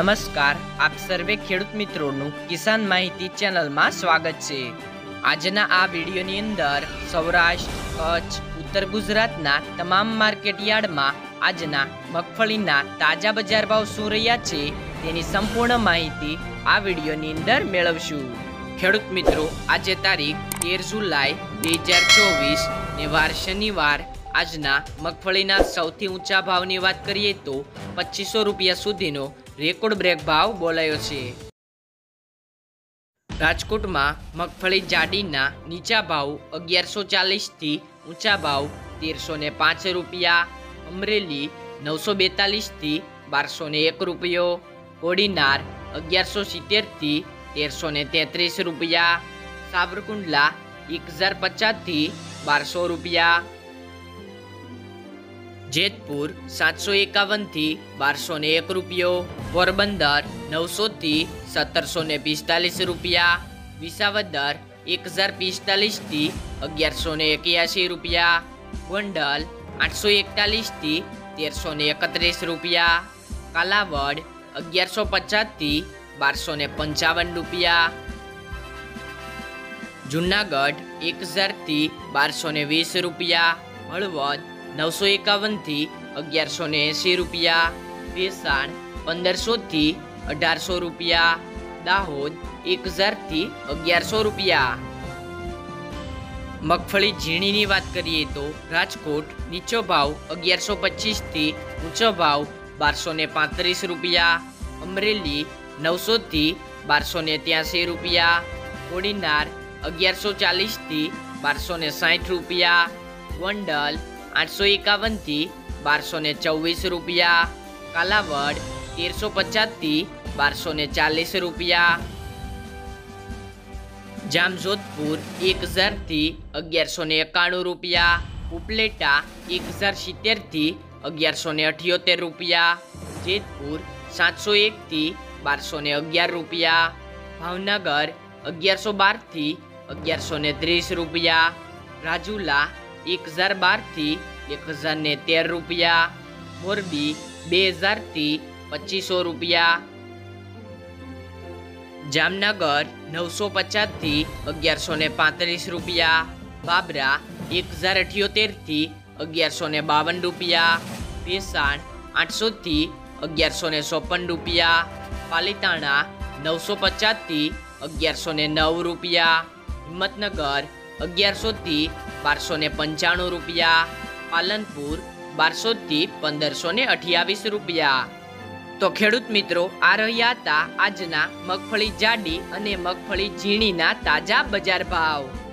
નમસ્કાર, આપ સર્વે ખેડૂત મિત્રોનું કિસાન માહિતી ચેનલમાં સ્વાગત છે। આજના આ વિડીયોની અંદર સૌરાષ્ટ્ર, કચ્છ, ઉત્તર ગુજરાતના તમામ માર્કેટ યાર્ડમાં આજના મગફળીના તાજા બજાર ભાવ શું રહ્યા છે તેની સંપૂર્ણ માહિતી આ વિડીયોની અંદર મેળવશું। ખેડૂત મિત્રો, આજે તારીખ 13 જુલાઈ 2024 ને વાર શનિવાર। આજના મગફળીના સૌથી ઊંચા ભાવની વાત કરીએ તો 2500 રૂપિયા સુધીનો રેકોર્ડ બ્રેક ભાવ બોલાયો છે। રાજકોટમાં મગફળી જાડીના નીચા ભાવ 1140 થી ઊંચા ભાવ 1305 રૂપિયા। અમરેલી 942 થી 1201 રૂપિયો। કોડીનાર 1170 થી 1333 રૂપિયા। સાવરકુંડલા 1050 થી 1200 રૂપિયા। જેતપુર 751 થી 1201 રૂપિયો। પોરબંદર 900 થી 1745 રૂપિયા। વિસાવદર 1045 થી 1181 રૂપિયા। ગોંડલ 841 થી 1331 રૂપિયા। કાલાવડ 1150 થી 1255 રૂપિયા। જુનાગઢ 1000 થી 1220 રૂપિયા। હળવદ 951 થી 1180 રૂપિયા। ભેસાણ 1500 થી 1800 રૂપિયા। દાહોદ 1000 થી 1100 રૂપિયા। મગફળી ઝીણીની વાત કરીએ તો રાજકોટ નીચો ભાવ 1125 થી ઊંચો ભાવ 1235 રૂપિયા। અમરેલી 900 થી 1283 રૂપિયા। કોડીનાર 1140 થી 1260 રૂપિયા। ગોંડલ 851 થી 1224 રૂપિયા। કાલાવડ 1350 થી 1240 રૂપિયા। જામજોધપુર 1000 થી 1191 રૂપિયા। ઉપલેટા 1070 થી 1178 રૂપિયા। જેતપુર 701 થી 1211 રૂપિયા। ભાવનગર 1112 થી 1130 રૂપિયા। રાજુલા 1012 થી 1013 રૂપિયા। મોરબી 2000 થી 2500 રૂપિયા। જામનગર 950 થી 1135 રૂપિયા। બાબરા 1078 થી 1152 રૂપિયા। ભેસાણ 800 થી 1154 રૂપિયા। પાલીતાણા 950 થી 1109 રૂપિયા। હિંમતનગર 1100 થી 1295 રૂપિયા। પાલનપુર 1200 થી 1528 રૂપિયા। તો ખેડૂત મિત્રો, આ રહ્યા હતા આજના મગફળી જાડી અને મગફળી ઝીણીના તાજા બજાર ભાવ।